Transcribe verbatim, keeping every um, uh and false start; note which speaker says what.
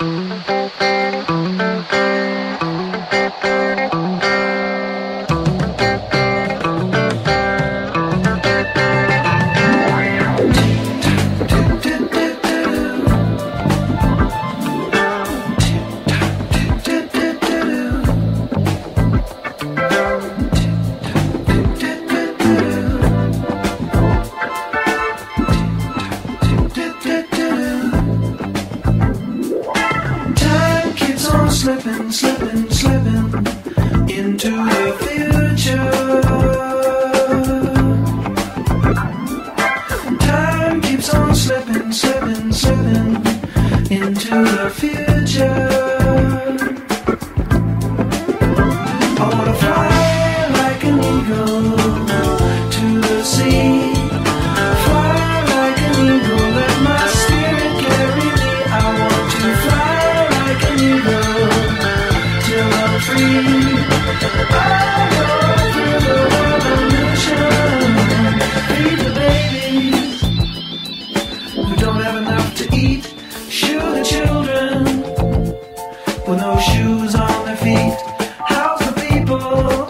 Speaker 1: Slipping, slipping, slipping into the future. Time keeps on slipping, slipping, slipping into the future. I wanna fly like an eagle to the sea. Fly like an eagle, let my spirit carry me. I want to fly like an eagle till I'm free. I'll go through the revolution, feed the babies who don't have enough to eat, shoe the children with no shoes on their feet, house the people